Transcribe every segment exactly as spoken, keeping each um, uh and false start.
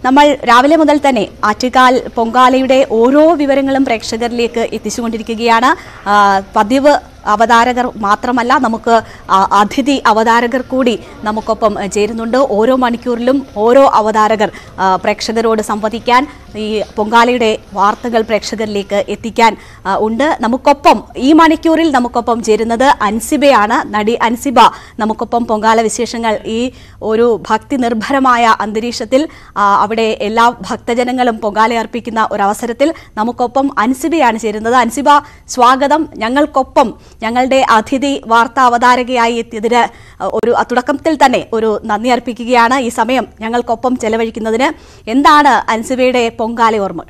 നമ്മൾ രാവിലെ മുതൽ തന്നെ ആറ്റുകാൽ പൊങ്കാലയുടെ ഓരോ വിവരങ്ങളും പ്രേക്ഷകരിലേക്ക് എത്തിച്ചുകൊണ്ടിരിക്കുകയാണ്. പതിവ് അവതാരകർ മാത്രമല്ല, നമുക്ക് അതിഥി അവതാരകർ കൂടി നമുക്കൊപ്പം ചേരുന്നുണ്ട്. ഓരോ മണിക്കൂറിലും ഓരോ അവതാരകർ പ്രേക്ഷകരോട് സംവദിക്കാൻ, ഈ പൊങ്കാലയുടെ വാർത്തകൾ പ്രേക്ഷകരിലേക്ക് എത്തിക്കാൻ ഉണ്ട്. നമുക്കൊപ്പം ഈ മണിക്കൂറിൽ നമുക്കൊപ്പം ചേരുന്നത് അൻസിബയാണ്. നടി അൻസിബ നമുക്കൊപ്പം പൊങ്കാല വിശേഷങ്ങൾ, ഈ ഒരു ഭക്തി നിർഭരമായ അന്തരീക്ഷത്തിൽ അവിടെ എല്ലാ ഭക്തജനങ്ങളും പൊങ്കാല അർപ്പിക്കുന്ന ഒരവസരത്തിൽ നമുക്കൊപ്പം അൻസിബയാണ് ചേരുന്നത്. അൻസിബ, സ്വാഗതം. ഞങ്ങൾക്കൊപ്പം ഞങ്ങളുടെ അതിഥി വാർത്താ അവതാരകയായി എത്തിയതിന് ഒരു തുടക്കത്തിൽ തന്നെ ഒരു നന്ദി അർപ്പിക്കുകയാണ്. ഈ സമയം ഞങ്ങൾക്കൊപ്പം ചെലവഴിക്കുന്നതിന്. എന്താണ് അൻസിബയുടെ പൊങ്കാല ഓർമ്മകൾ?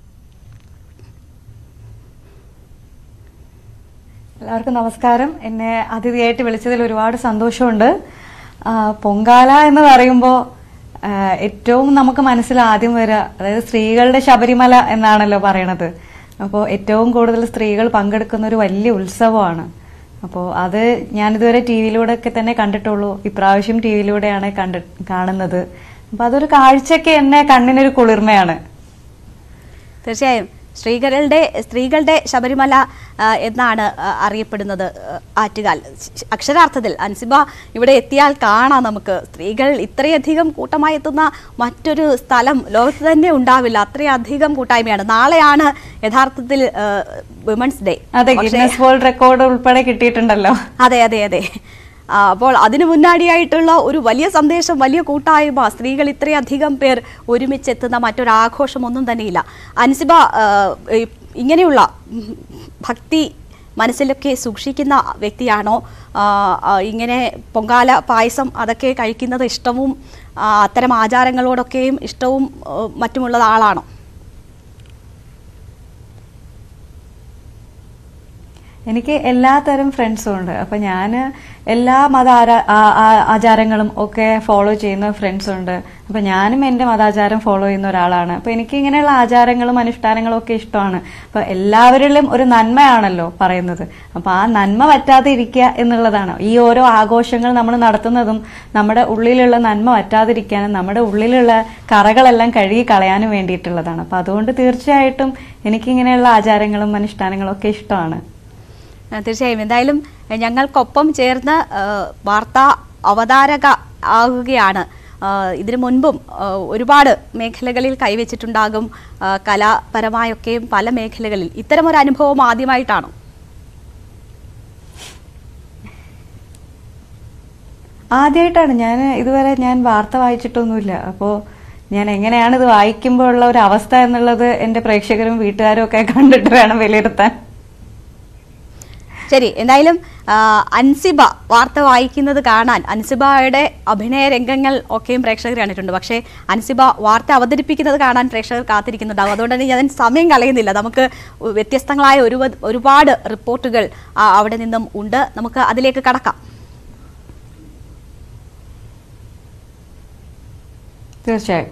എല്ലാവർക്കും നമസ്കാരം. എന്നെ അതിഥിയായിട്ട് വിളിച്ചതിൽ ഒരുപാട് സന്തോഷമുണ്ട്. പൊങ്കാല എന്ന് പറയുമ്പോൾ ഏറ്റവും നമുക്ക് മനസ്സിൽ ആദ്യം വരിക, അതായത് സ്ത്രീകളുടെ ശബരിമല എന്നാണല്ലോ പറയണത്. അപ്പോൾ ഏറ്റവും കൂടുതൽ സ്ത്രീകൾ പങ്കെടുക്കുന്ന ഒരു വലിയ ഉത്സവമാണ്. അപ്പോൾ അത് ഞാനിതുവരെ ടി വിയിലൂടെ ഒക്കെ തന്നെ കണ്ടിട്ടുള്ളൂ. ഇപ്രാവശ്യം ടി വിയിലൂടെയാണ് കണ്ട് കാണുന്നത്. അപ്പോൾ അതൊരു കാഴ്ചയ്ക്ക് എന്നെ കണ്ണിനൊരു കുളിർമയാണ്. തീർച്ചയായും സ്ത്രീകളുടെ സ്ത്രീകളുടെ ശബരിമല എന്നാണ് അറിയപ്പെടുന്നത് ആറ്റുകാൽ. അക്ഷരാർത്ഥത്തിൽ അൻസിബ ഇവിടെ എത്തിയാൽ കാണാം നമുക്ക്, സ്ത്രീകൾ ഇത്രയധികം കൂട്ടമായി എത്തുന്ന മറ്റൊരു സ്ഥലം ലോകത്ത് തന്നെ ഉണ്ടാവില്ല. അത്രയധികം കൂട്ടായ്മയാണ്. നാളെയാണ് യഥാർത്ഥത്തിൽ വിമൻസ് ഡേ. അതെ, ഗിന്നസ് വേൾഡ് റെക്കോർഡ് ഉൾപ്പെടെ കിട്ടിയിട്ടുണ്ടല്ലോ. അതെ അതെ അതെ അപ്പോൾ അതിനു മുന്നാടിയായിട്ടുള്ള ഒരു വലിയ സന്ദേശം, വലിയ കൂട്ടായ്മ, സ്ത്രീകൾ ഇത്രയധികം പേർ ഒരുമിച്ചെത്തുന്ന മറ്റൊരാഘോഷമൊന്നും തന്നെയില്ല. അൻസിബ ഇങ്ങനെയുള്ള ഭക്തി മനസ്സിലൊക്കെ സൂക്ഷിക്കുന്ന വ്യക്തിയാണോ? ഇങ്ങനെ പൊങ്കാല പായസം അതൊക്കെ കഴിക്കുന്നത് ഇഷ്ടവും അത്തരം ആചാരങ്ങളോടൊക്കെയും ഇഷ്ടവും മറ്റുമുള്ള ആളാണോ? എനിക്ക് എല്ലാത്തരം ഫ്രണ്ട്സും ഉണ്ട്. അപ്പം ഞാൻ എല്ലാ മത ആചാരങ്ങളും ഒക്കെ ഫോളോ ചെയ്യുന്ന ഫ്രണ്ട്സും ഉണ്ട്. അപ്പം ഞാനും എൻ്റെ മതാചാരം ഫോളോ ചെയ്യുന്ന ഒരാളാണ്. അപ്പം എനിക്ക് ഇങ്ങനെയുള്ള ആചാരങ്ങളും അനുഷ്ഠാനങ്ങളും ഒക്കെ ഇഷ്ടമാണ്. അപ്പം എല്ലാവരിലും ഒരു നന്മയാണല്ലോ പറയുന്നത്. അപ്പം ആ നന്മ പറ്റാതെ ഇരിക്കുക എന്നുള്ളതാണ്. ഈ ഓരോ ആഘോഷങ്ങൾ നമ്മൾ നടത്തുന്നതും നമ്മുടെ ഉള്ളിലുള്ള നന്മ പറ്റാതിരിക്കാനും നമ്മുടെ ഉള്ളിലുള്ള കറകളെല്ലാം കഴുകി കളയാനും വേണ്ടിയിട്ടുള്ളതാണ്. അപ്പം അതുകൊണ്ട് തീർച്ചയായിട്ടും എനിക്കിങ്ങനെയുള്ള ആചാരങ്ങളും അനുഷ്ഠാനങ്ങളും ഒക്കെ ഇഷ്ടമാണ്. തീർച്ചയായും. എന്തായാലും ഞങ്ങൾക്കൊപ്പം ചേർന്ന് വാർത്താ അവതാരക ആകുകയാണ്. ഇതിനു മുൻപും ഒരുപാട് മേഖലകളിൽ കൈവച്ചിട്ടുണ്ടാകും, കലാപരമായൊക്കെയും പല മേഖലകളിൽ. ഇത്തരമൊരു അനുഭവം ആദ്യമായിട്ടാണോ? ആദ്യമായിട്ടാണ്. ഞാൻ ഇതുവരെ ഞാൻ വാർത്ത വായിച്ചിട്ടൊന്നുമില്ല. അപ്പോൾ ഞാൻ എങ്ങനെയാണ് ഇത് വായിക്കുമ്പോൾ ഉള്ള ഒരു അവസ്ഥ എന്നുള്ളത് എൻ്റെ പ്രേക്ഷകരും വീട്ടുകാരും ഒക്കെ കണ്ടിട്ട് വേണം വിലയിരുത്താൻ. ശരി, എന്തായാലും അൻസിബ വാർത്ത വായിക്കുന്നത് കാണാൻ, അൻസിബയുടെ അഭിനയ രംഗങ്ങൾ ഒക്കെയും പ്രേക്ഷകർ കണ്ടിട്ടുണ്ട്. പക്ഷേ അൻസിബ വാർത്ത അവതരിപ്പിക്കുന്നത് കാണാൻ പ്രേക്ഷകർ കാത്തിരിക്കുന്നുണ്ടാവും. അതുകൊണ്ട് തന്നെ ഞാൻ സമയം കളയുന്നില്ല. നമുക്ക് വ്യത്യസ്തങ്ങളായ ഒരു ഒരുപാട് റിപ്പോർട്ടുകൾ അവിടെ നിന്നും ഉണ്ട്. നമുക്ക് അതിലേക്ക് കടക്കാം. തീർച്ചയായും.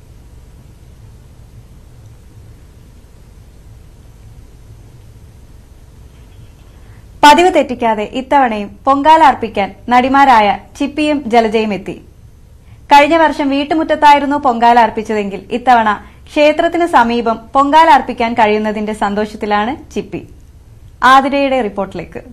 പതിവ് തെറ്റിക്കാതെ ഇത്തവണയും പൊങ്കാല അർപ്പിക്കാൻ നടിമാരായ ചിപ്പിയും ജലജയും എത്തി. കഴിഞ്ഞ വർഷം വീട്ടുമുറ്റത്തായിരുന്നു പൊങ്കാല അർപ്പിച്ചതെങ്കിൽ ഇത്തവണ ക്ഷേത്രത്തിന് സമീപം പൊങ്കാല അർപ്പിക്കാൻ കഴിയുന്നതിന്റെ സന്തോഷത്തിലാണ് ചിപ്പി. ആതിരയുടെ റിപ്പോർട്ടിലേക്ക്.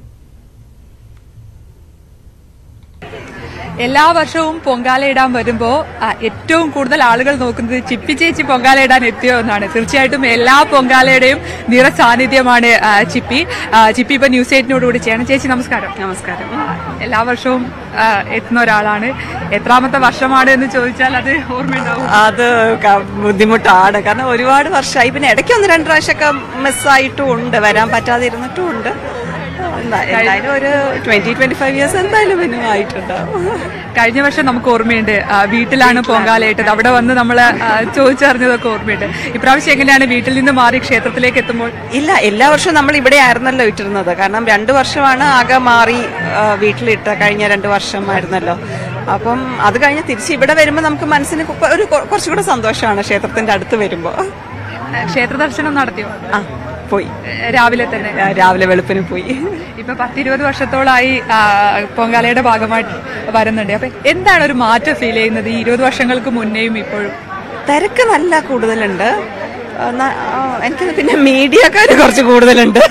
എല്ലാ വർഷവും പൊങ്കാല ഇടാൻ വരുമ്പോൾ ഏറ്റവും കൂടുതൽ ആളുകൾ നോക്കുന്നത് ചിപ്പി ചേച്ചി പൊങ്കാല ഇടാൻ എത്തിയോ എന്നാണ്. തീർച്ചയായിട്ടും എല്ലാ പൊങ്കാലയുടെയും നിറ സാന്നിധ്യമാണ് ചിപ്പി. ചിപ്പി ഇപ്പൊ ന്യൂസ് എയ്റ്റിനോടുകൂടി ചെയ്യണം. ചേച്ചി നമസ്കാരം. നമസ്കാരം. എല്ലാ വർഷവും എത്തുന്ന ഒരാളാണ്. എത്രാമത്തെ വർഷമാണ് എന്ന് ചോദിച്ചാൽ അത് ഓർമ്മയുണ്ടാവും. അത് ബുദ്ധിമുട്ടാണ്, കാരണം ഒരുപാട് വർഷമായി. പിന്നെ ഇടയ്ക്ക് ഒന്ന് രണ്ട് പ്രാവശ്യമൊക്കെ മിസ്സായിട്ടും ഉണ്ട്, വരാൻ പറ്റാതിരുന്നിട്ടും ഉണ്ട്. എന്തായാലും ഒരു ട്വന്റി ട്വന്റി ഫൈവ് ഇയേഴ്സ് എന്തായാലും പിന്നെ ആയിട്ടുണ്ടാവും. കഴിഞ്ഞ വർഷം നമുക്ക് ഓർമ്മയുണ്ട്, വീട്ടിലാണ് പൊങ്കാല ഇട്ടത്. അവിടെ വന്ന് നമ്മള് ചോദിച്ചറിഞ്ഞതൊക്കെ ഓർമ്മയുണ്ട്. ഇപ്രാവശ്യം എങ്ങനെയാണ് വീട്ടിൽ നിന്ന് മാറി ക്ഷേത്രത്തിലേക്ക് എത്തുമ്പോൾ? ഇല്ല, എല്ലാ വർഷവും നമ്മൾ ഇവിടെ ആയിരുന്നല്ലോ ഇട്ടിരുന്നത്. കാരണം രണ്ടു വർഷമാണ് ആകെ മാറി വീട്ടിലിട്ട, കഴിഞ്ഞ രണ്ടു വർഷമായിരുന്നല്ലോ. അപ്പം അത് കഴിഞ്ഞ് തിരിച്ച് ഇവിടെ വരുമ്പോൾ നമുക്ക് മനസ്സിന് ഒരു കുറച്ചുകൂടെ സന്തോഷമാണ് ക്ഷേത്രത്തിന്റെ അടുത്ത് വരുമ്പോൾ. ക്ഷേത്ര ദർശനം നടത്തിയോ? ആ, പോയി. രാവിലെ തന്നെ രാവിലെ വെളുപ്പിന് പോയി. ഇപ്പൊ പത്തിരുപത് വർഷത്തോളായി പൊങ്കാലയുടെ ഭാഗമായിട്ട് വരുന്നുണ്ട്. അപ്പൊ എന്താണ് ഒരു മാറ്റം ഫീൽ ചെയ്യുന്നത് ഈ ഇരുപത് വർഷങ്ങൾക്ക് മുന്നേയും ഇപ്പോഴും? തിരക്ക് നല്ല കൂടുതലുണ്ട്. എനിക്ക് പിന്നെ മീഡിയക്കാർ കുറച്ച് കൂടുതലുണ്ട്.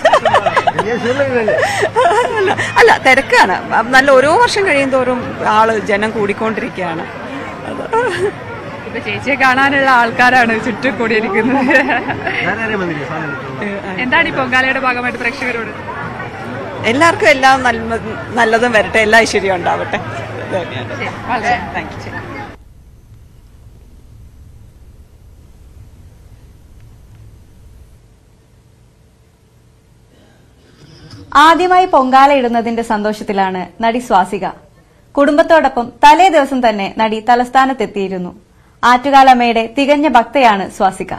അല്ല, തിരക്കാണ്. നല്ല ഓരോ വർഷം കഴിയും തോറും ആള് ജനം കൂടിക്കൊണ്ടിരിക്കുകയാണ്. ഇപ്പൊ ചേച്ചിയെ കാണാനുള്ള ആൾക്കാരാണ് ചുറ്റും കൂടിയിരിക്കുന്നത്. എന്താണ് ഈ പൊങ്കാലയുടെ ഭാഗമായിട്ട് പ്രേക്ഷകരോട്? എല്ലാവർക്കും എല്ലാം നല്ലതും വരട്ടെ, എല്ലാ ഐശ്വര്യം ഉണ്ടാവട്ടെ. Thank you. ആദ്യമായി പൊങ്കാല ഇടുന്നതിന്റെ സന്തോഷത്തിലാണ് നടി സ്വാസിക. കുടുംബത്തോടൊപ്പം തലേ ദിവസം തന്നെ നടി തലസ്ഥാനത്തെത്തിയിരുന്നു. ആറ്റുകാലമ്മയുടെ തികഞ്ഞ ഭക്തയാണ് സ്വാസിക.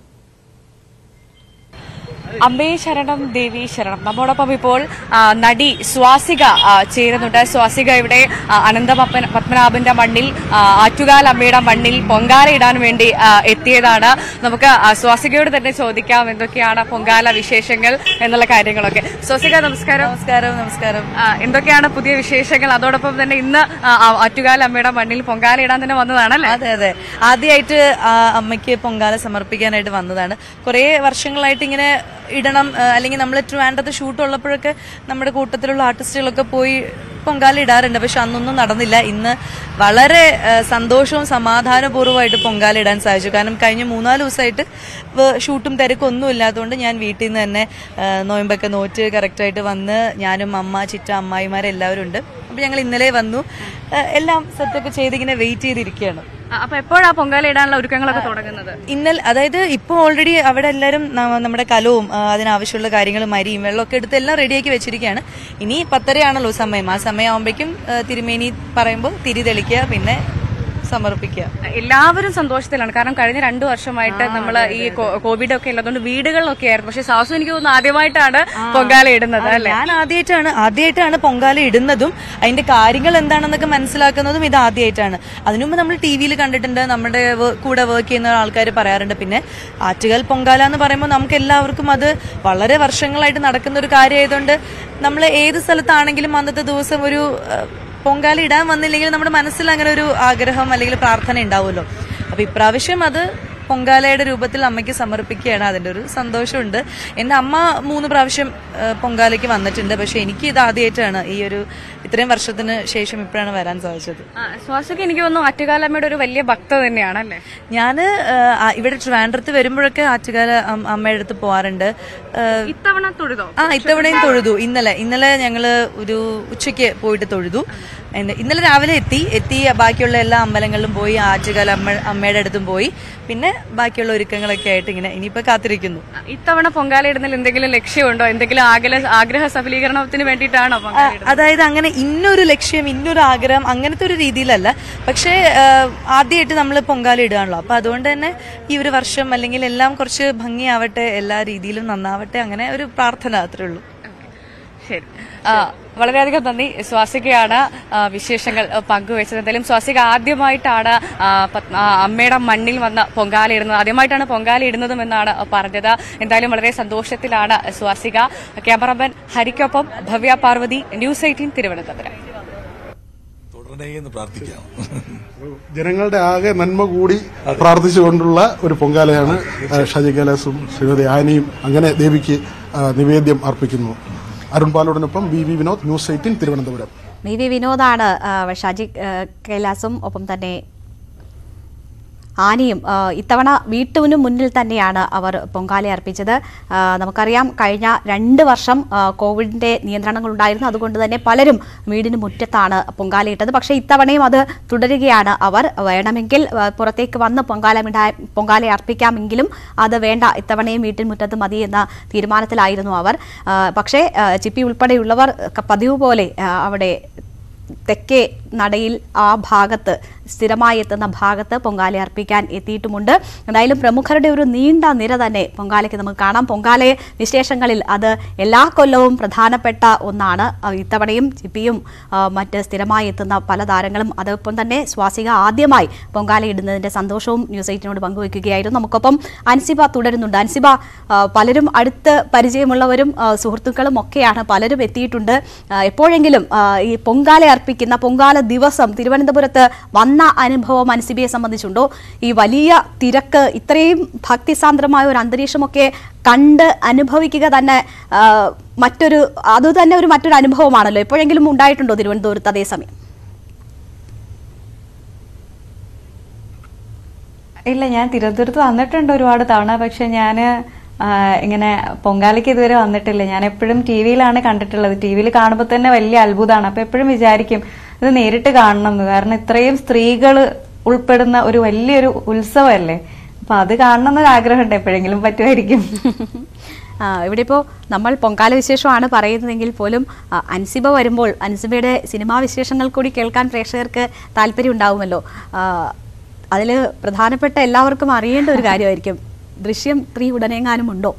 അമ്മേ ശരണം ദേവി ശരണം. നമ്മോടൊപ്പം ഇപ്പോൾ നടി സ്വാസിക ചേരുന്നുണ്ട്. സ്വാസിക ഇവിടെ അനന്ത പത്മനാഭന്റെ മണ്ണിൽ, ആറ്റുകാൽ അമ്മയുടെ മണ്ണിൽ പൊങ്കാല ഇടാൻ വേണ്ടി എത്തിയതാണ്. നമുക്ക് സ്വാസികയോട് തന്നെ ചോദിക്കാം എന്തൊക്കെയാണ് പൊങ്കാല വിശേഷങ്ങൾ എന്നുള്ള കാര്യങ്ങളൊക്കെ. സ്വാസിക നമസ്കാരം. നമസ്കാരം. നമസ്കാരം. എന്തൊക്കെയാണ് പുതിയ വിശേഷങ്ങൾ? അതോടൊപ്പം തന്നെ ഇന്ന് ആറ്റുകാൽ അമ്മയുടെ മണ്ണിൽ പൊങ്കാല ഇടാൻ തന്നെ വന്നതാണല്ലേ? അതെ അതെ ആദ്യമായിട്ട് അമ്മയ്ക്ക് പൊങ്കാല സമർപ്പിക്കാനായിട്ട് വന്നതാണ്. കുറെ വർഷങ്ങളായിട്ട് ഇങ്ങനെ ഇടണം, അല്ലെങ്കിൽ നമ്മൾ ട്രിവാൻഡ്രത്ത് ഷൂട്ട് ഉള്ളപ്പോഴൊക്കെ നമ്മുടെ കൂട്ടത്തിലുള്ള ആർട്ടിസ്റ്റുകളൊക്കെ പോയി പൊങ്കാല ഇടാറുണ്ട്. പക്ഷെ അന്നൊന്നും നടന്നില്ല. ഇന്ന് വളരെ സന്തോഷവും സമാധാനപൂർവ്വമായിട്ട് പൊങ്കാല ഇടാൻ സാധിച്ചു. കാരണം കഴിഞ്ഞ മൂന്നാല് ദിവസമായിട്ട് ഷൂട്ടും തിരക്കും ഒന്നും ഇല്ലാത്തതുകൊണ്ട് ഞാൻ വീട്ടിൽ നിന്ന് തന്നെ നോയമ്പൊക്കെ നോറ്റ് കറക്റ്റായിട്ട് വന്ന് ഞാനും അമ്മ, ചിറ്റ, അമ്മായിമാരെല്ലാവരും ഉണ്ട്. അപ്പം ഞങ്ങൾ ഇന്നലെ വന്നു, എല്ലാം സെറ്റൊക്കെ ചെയ്ത് ഇങ്ങനെ വെയിറ്റ് ചെയ്തിരിക്കുകയാണ്. അപ്പൊ എപ്പോഴാ പൊങ്കാല ഇടാനുള്ള ഒരുക്കങ്ങളൊക്കെ തുടങ്ങുന്നത്? ഇന്നലെ, അതായത് ഇപ്പോൾ ഓൾറെഡി അവിടെ എല്ലാവരും നമ്മുടെ കലവും അതിനാവശ്യമുള്ള കാര്യങ്ങളും അരിയും വെള്ളമൊക്കെ എടുത്ത് എല്ലാം റെഡിയാക്കി വെച്ചിരിക്കുകയാണ്. ഇനി പത്തരയാണല്ലോ സമയം. ആ സമയമാകുമ്പോഴേക്കും തിരുമേനി പറയുമ്പോൾ തിരി തെളിക്കുക, പിന്നെ സമർപ്പിക്കുക. എല്ലാവരും സന്തോഷത്തിലാണ്. കാരണം കഴിഞ്ഞ രണ്ടു വർഷമായിട്ട് നമ്മൾ ഈ കോവിഡ് ഒക്കെ ഉള്ളതുകൊണ്ട് വീടുകളിലൊക്കെ ആയിരുന്നു. പക്ഷെ സാസു എനിക്ക് തോന്നുന്നു ആദ്യമായിട്ടാണ് പൊങ്കാല ഇടുന്നത് അല്ലേ? ഞാൻ ആദ്യമായിട്ടാണ് ആദ്യമായിട്ടാണ് പൊങ്കാല ഇടുന്നതും അതിന്റെ കാര്യങ്ങൾ എന്താണെന്നൊക്കെ മനസ്സിലാക്കുന്നതും ഇത് ആദ്യമായിട്ടാണ്. അതിനുമുമ്പ് നമ്മൾ ടി വിയിൽ കണ്ടിട്ടുണ്ട്, നമ്മുടെ കൂടെ വർക്ക് ചെയ്യുന്ന ആൾക്കാർ പറയാറുണ്ട്. പിന്നെ ആറ്റുകാൽ പൊങ്കാല എന്ന് പറയുമ്പോൾ നമുക്ക് എല്ലാവർക്കും അത് വളരെ വർഷങ്ങളായിട്ട് നടക്കുന്ന ഒരു കാര്യമായതുകൊണ്ട് നമ്മൾ ഏത് സ്ഥലത്താണെങ്കിലും അന്നത്തെ ദിവസം ഒരു പൊങ്കാല ഇടാൻ വന്നില്ലെങ്കിൽ നമ്മുടെ മനസ്സിൽ അങ്ങനെ ഒരു ആഗ്രഹം അല്ലെങ്കിൽ പ്രാർത്ഥന ഉണ്ടാവുമല്ലോ. അപ്പൊ ഇപ്രാവശ്യം അത് പൊങ്കാലയുടെ രൂപത്തിൽ അമ്മയ്ക്ക് സമർപ്പിക്കുകയാണ്. അതിന്റെ ഒരു സന്തോഷമുണ്ട്. എന്റെ അമ്മ മൂന്ന് പ്രാവശ്യം പൊങ്കാലയ്ക്ക് വന്നിട്ടുണ്ട്. പക്ഷെ എനിക്ക് ഇത് ആദ്യമായിട്ടാണ് ഈ ഒരു ഇത്രയും വർഷത്തിന് ശേഷം ഇപ്പോഴാണ് വരാൻ സാധിച്ചത്. സ്വാസിക്ക് എനിക്ക് തോന്നുന്നു ആറ്റുകാലമ്മയുടെ ഒരു വലിയ ഭക്ത തന്നെയാണല്ലേ? ഞാന് ഇവിടെ ട്രിവാൻഡ്രത്ത് വരുമ്പോഴൊക്കെ ആറ്റുകാല അമ്മയുടെ അടുത്ത് പോവാറുണ്ട്. ഇത്തവണ തൊഴുതോ? ആ ഇത്തവണയും തൊഴുതു. ഇന്നലെ ഇന്നലെ ഞങ്ങള് ഒരു ഉച്ചയ്ക്ക് പോയിട്ട് തൊഴുതു. ഇന്നലെ രാവിലെ എത്തി എത്തി ബാക്കിയുള്ള എല്ലാ അമ്പലങ്ങളിലും പോയി, ആറ്റുകാല അമ്മ അമ്മയുടെ അടുത്തും പോയി. പിന്നെ ബാക്കിയുള്ള ഒരുക്കങ്ങളൊക്കെ ആയിട്ട് ഇങ്ങനെ ഇനിയിപ്പോ കാത്തിരിക്കുന്നു. ഇത്തവണ പൊങ്കാല ഇടുന്നതിൽ എന്തെങ്കിലും ലക്ഷ്യമുണ്ടോ? എന്തെങ്കിലും ആഗ്രഹ സഫലീകരണത്തിന് വേണ്ടിയിട്ടാണോ? അതായത് അങ്ങനെ ഇന്നൊരു ലക്ഷ്യം, ഇന്നൊരു ആഗ്രഹം, അങ്ങനത്തെ ഒരു രീതിയിലല്ല. പക്ഷേ ആദ്യമായിട്ട് നമ്മൾ പൊങ്കാല ഇടുകയാണല്ലോ. അപ്പൊ അതുകൊണ്ട് തന്നെ ഈ ഒരു വർഷം അല്ലെങ്കിൽ എല്ലാം കുറച്ച് ഭംഗിയാവട്ടെ, എല്ലാ രീതിയിലും നന്നാവട്ടെ, അങ്ങനെ ഒരു പ്രാർത്ഥന അത്രേ ഉള്ളൂ. ശരി, വളരെയധികം നന്ദി. സ്വാസികയാണ് വിശേഷങ്ങൾ പങ്കുവെച്ചത്. എന്തായാലും സ്വാസിക ആദ്യമായിട്ടാണ് അമ്മയുടെ മണ്ണിൽ വന്ന് പൊങ്കാല ഇടുന്നത്, ആദ്യമായിട്ടാണ് പൊങ്കാല ഇടുന്നതും എന്നാണ് പറഞ്ഞത്. എന്തായാലും വളരെ സന്തോഷത്തിലാണ് സ്വാസിക. ക്യാമറാമാൻ ഹരിക്കൊപ്പം ഭവ്യ പാർവതി, ന്യൂസ് എയ്റ്റീൻ, തിരുവനന്തപുരം. ജനങ്ങളുടെ ആകെ നന്മ കൂടി പ്രാർത്ഥിച്ചുകൊണ്ടുള്ള ഒരു പൊങ്കാലയാണ് ഷാജി കൈലാസും ശ്രീമതി ആനിയും അങ്ങനെ ദേവിക്ക് നിവേദ്യം അർപ്പിക്കുന്നു. അരുൺ പാലോടിനൊപ്പം V V Vinod, news eighteen, Thiruvananthapuram. V V വിനോദാണ് ഷാജി കൈലാസും ഒപ്പം തന്നെ ആനയും ഇത്തവണ വീട്ടിനു മുന്നിൽ തന്നെയാണ് അവർ പൊങ്കാല അർപ്പിച്ചത്. നമുക്കറിയാം കഴിഞ്ഞ രണ്ട് വർഷം കോവിഡിന്റെ നിയന്ത്രണങ്ങൾ ഉണ്ടായിരുന്നു. അതുകൊണ്ട് തന്നെ പലരും വീടിന് മുറ്റത്താണ് പൊങ്കാലയിട്ടത്. പക്ഷേ ഇത്തവണയും അത് തുടരുകയാണ്. അവർ വേണമെങ്കിൽ പുറത്തേക്ക് വന്ന് പൊങ്കാല പൊങ്കാല അർപ്പിക്കാമെങ്കിലും അത് വേണ്ട, ഇത്തവണയും വീട്ടിൻ മുറ്റത്ത് മതി എന്ന തീരുമാനത്തിലായിരുന്നു അവർ. പക്ഷേ ചിപ്പി ഉൾപ്പെടെയുള്ളവർ പതിവ് പോലെ അവിടെ തെക്കേ നടയിൽ ആ ഭാഗത്ത് സ്ഥിരമായി എത്തുന്ന ഭാഗത്ത് പൊങ്കാല അർപ്പിക്കാൻ എത്തിയിട്ടുമുണ്ട്. എന്തായാലും പ്രമുഖരുടെ ഒരു നീണ്ട നിര തന്നെ പൊങ്കാലയ്ക്ക് നമുക്ക് കാണാം. പൊങ്കാല വിശേഷങ്ങളിൽ അത് എല്ലാ കൊല്ലവും പ്രധാനപ്പെട്ട ഒന്നാണ്. ഇത്തവണയും ചിപ്പിയും മറ്റ് സ്ഥിരമായി എത്തുന്ന പല താരങ്ങളും അതോടൊപ്പം തന്നെ സ്വാസിക ആദ്യമായി പൊങ്കാല ഇടുന്നതിന്റെ സന്തോഷവും ന്യൂസ് എയ്റ്റിനോട് പങ്കുവയ്ക്കുകയായിരുന്നു. നമുക്കൊപ്പം അൻസിബ തുടരുന്നുണ്ട്. അൻസിബ, പലരും അടുത്ത് പരിചയമുള്ളവരും സുഹൃത്തുക്കളും ഒക്കെയാണ്, പലരും എത്തിയിട്ടുണ്ട്. എപ്പോഴെങ്കിലും ഈ പൊങ്കാല അർപ്പിക്കുന്ന പൊങ്കാല ദിവസം തിരുവനന്തപുരത്ത് വന്ന എന്ന അനുഭവം അൻസിബയെ സംബന്ധിച്ചുണ്ടോ? ഈ വലിയ തിരക്ക്, ഇത്രയും ഭക്തിസാന്ദ്രമായ ഒരു അന്തരീക്ഷമൊക്കെ കണ്ട് അനുഭവിക്കുക തന്നെ മറ്റൊരു അത് തന്നെ ഒരു മറ്റൊരു അനുഭവമാണല്ലോ. എപ്പോഴെങ്കിലും ഉണ്ടായിട്ടുണ്ടോ തിരുവനന്തപുരത്ത് അതേസമയം? ഇല്ല, ഞാൻ തിരുവനന്തപുരത്ത് വന്നിട്ടുണ്ട് ഒരുപാട് തവണ. പക്ഷെ ഞാൻ ഇങ്ങനെ പൊങ്കാലയ്ക്ക് ഇതുവരെ വന്നിട്ടില്ല. ഞാൻ എപ്പോഴും ടി വിയിലാണ് കണ്ടിട്ടുള്ളത്. ടി വിയിൽ കാണുമ്പോൾ തന്നെ വലിയ അത്ഭുതമാണ്. അപ്പൊ എപ്പോഴും വിചാരിക്കും ഇത് നേരിട്ട് കാണണം എന്ന്. കാരണം ഇത്രയും സ്ത്രീകൾ ഉൾപ്പെടുന്ന ഒരു വലിയൊരു ഉത്സവമല്ലേ. അപ്പൊ അത് കാണണം എന്നൊരു ആഗ്രഹമുണ്ട്. എപ്പോഴെങ്കിലും പറ്റുമായിരിക്കും. ആ ഇവിടെ ഇപ്പോൾ നമ്മൾ പൊങ്കാല വിശേഷമാണ് പറയുന്നതെങ്കിൽ പോലും അൻസിബ വരുമ്പോൾ അൻസിബയുടെ സിനിമാ വിശേഷങ്ങൾ കൂടി കേൾക്കാൻ പ്രേക്ഷകർക്ക് താല്പര്യം ഉണ്ടാവുമല്ലോ. അതിൽ പ്രധാനപ്പെട്ട എല്ലാവർക്കും അറിയേണ്ട ഒരു കാര്യമായിരിക്കും, ദൃശ്യം ത്രീ ഉടനെങ്ങാനും ഉണ്ടോ?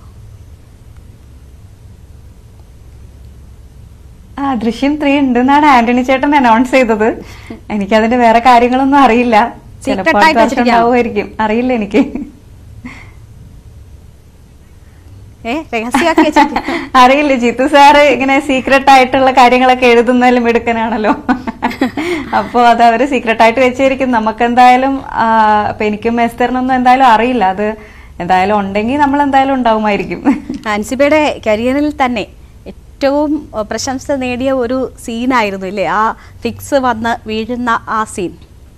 ആ ദൃശ്യം ത്രീ ഉണ്ടെന്നാണ് ആന്റണി ചേട്ടൻ അനൗൺസ് ചെയ്തത്. എനിക്കതിന്റെ വേറെ കാര്യങ്ങളൊന്നും അറിയില്ല. ചിലപ്പോൾ അറിയില്ല എനിക്ക്. അറിയില്ല. ജിത്തു സാറ് ഇങ്ങനെ സീക്രട്ട് ആയിട്ടുള്ള കാര്യങ്ങളൊക്കെ എഴുതുന്നതിലും എടുക്കാനാണല്ലോ. അപ്പോ അത് അവര് സീക്രട്ട് ആയിട്ട് വെച്ചിരിക്കും. നമുക്ക് എന്തായാലും അപ്പൊ എനിക്കും എസ്തറിനൊന്നും എന്തായാലും അറിയില്ല. അത് എന്തായാലും ഉണ്ടെങ്കിൽ നമ്മൾ എന്തായാലും ഉണ്ടാവുമായിരിക്കും. അൻസിബയുടെ കരിയറിൽ തന്നെ ഏറ്റവും പ്രശംസ നേടിയ ഒരു സീനായിരുന്നു ഇല്ലേ ആ ഫിക്സ് വന്ന് വീഴുന്ന ആ സീൻ?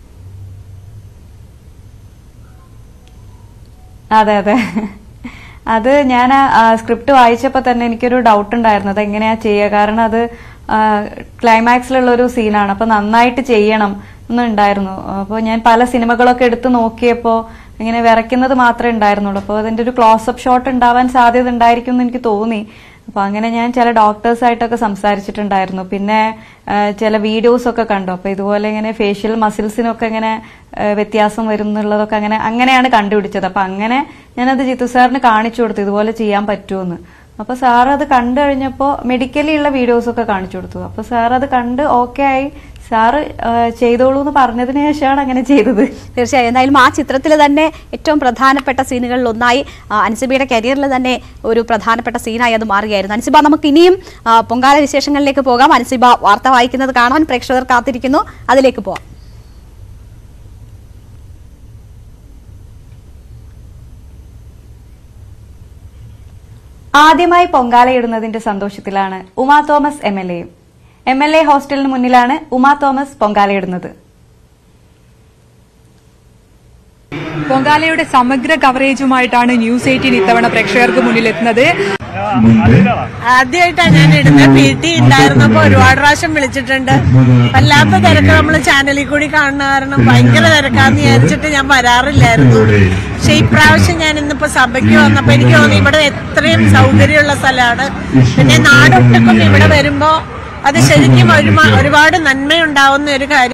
അതെ അതെ, അത് ഞാൻ സ്ക്രിപ്റ്റ് വായിച്ചപ്പോൾ തന്നെ എനിക്കൊരു ഡൗട്ട് ഉണ്ടായിരുന്നു അത് എങ്ങനെയാ ചെയ്യുക. കാരണം അത് ക്ലൈമാക്സിലുള്ള ഒരു സീനാണ്. അപ്പൊ നന്നായിട്ട് ചെയ്യണം എന്നുണ്ടായിരുന്നു. അപ്പോൾ ഞാൻ പല സിനിമകളൊക്കെ എടുത്ത് നോക്കിയപ്പോൾ ഇങ്ങനെ വിറയ്ക്കുന്നത് മാത്രമേ ഉണ്ടായിരുന്നുള്ളൂ. അപ്പോൾ അതിന്റെ ഒരു ക്ലോസപ്പ് ഷോട്ട് ഉണ്ടാവാൻ സാധ്യത ഉണ്ടായിരിക്കും എന്ന് എനിക്ക് തോന്നി. അപ്പൊ അങ്ങനെ ഞാൻ ചില ഡോക്ടേഴ്സായിട്ടൊക്കെ സംസാരിച്ചിട്ടുണ്ടായിരുന്നു. പിന്നെ ചില വീഡിയോസ് ഒക്കെ കണ്ടു. അപ്പൊ ഇതുപോലെ ഇങ്ങനെ ഫേഷ്യൽ മസിൽസിനൊക്കെ ഇങ്ങനെ വ്യത്യാസം വരും എന്നുള്ളതൊക്കെ അങ്ങനെ അങ്ങനെയാണ് കണ്ടുപിടിച്ചത്. അപ്പൊ അങ്ങനെ ഞാനത് ജിത്തു സാറിന് കാണിച്ചു കൊടുത്തു ഇതുപോലെ ചെയ്യാൻ പറ്റുമെന്ന്. അപ്പൊ സാർ അത് കണ്ടു കഴിഞ്ഞപ്പോൾ മെഡിക്കലി ഉള്ള വീഡിയോസ് ഒക്കെ കാണിച്ചു കൊടുത്തു. അപ്പൊ സാർ അത് കണ്ട് ഓക്കെ ആയി. സാറ് ചെയ്തോളൂ എന്ന് പറഞ്ഞതിന് ശേഷമാണ് അങ്ങനെ ചെയ്തത്. തീർച്ചയായും. എന്തായാലും ആ ചിത്രത്തിൽ തന്നെ ഏറ്റവും പ്രധാനപ്പെട്ട സീനുകളിൽ ഒന്നായി അൻസിബയുടെ കരിയറിൽ തന്നെ ഒരു പ്രധാനപ്പെട്ട സീനായി അത് മാറുകയായിരുന്നു. അൻസിബ, നമുക്ക് ഇനിയും പൊങ്കാല വിശേഷങ്ങളിലേക്ക് പോകാം. അൻസിബ വാർത്ത വായിക്കുന്നത് കാണാൻ പ്രേക്ഷകർ കാത്തിരിക്കുന്നു. അതിലേക്ക് പോവാം. ആദ്യമായി പൊങ്കാലയിടുന്നതിന്റെ സന്തോഷത്തിലാണ് ഉമാ തോമസ് എം എൽ എയും. എം എൽ എ ഹോസ്റ്റലിന് മുന്നിലാണ് ഉമാ തോമസ് പൊങ്കാലയിടുന്നത്. പൊങ്കാലയുടെ സമഗ്ര കവറേജുമായിട്ടാണ് ന്യൂസ് എയ്റ്റീൻ ഇത്തവണ പ്രേക്ഷകർക്ക് മുന്നിലെത്തുന്നത്. ആദ്യമായിട്ടാണ് ഞാൻ ഇടുന്നത്. പി ടി ഉണ്ടായിരുന്നപ്പോ ഒരുപാട് പ്രാവശ്യം വിളിച്ചിട്ടുണ്ട്. വല്ലാത്ത തിരക്ക് നമ്മൾ ചാനലിൽ കൂടി കാണുന്ന കാരണം ഭയങ്കര തിരക്കാന്ന് വിചാരിച്ചിട്ട് ഞാൻ വരാറില്ലായിരുന്നു. പക്ഷെ ഇപ്രാവശ്യം ഞാൻ ഇന്നിപ്പോ സഭയ്ക്ക് വന്നപ്പോ എനിക്ക് തോന്നി ഇവിടെ എത്രയും സൗകര്യമുള്ള സ്ഥലമാണ്. പിന്നെ നാടൊട്ടുക്കും ഇവിടെ വരുമ്പോ അത് ശരിക്കും ഒരുപാട് നന്മയുണ്ടാവുന്ന ഒരു കാര്യം.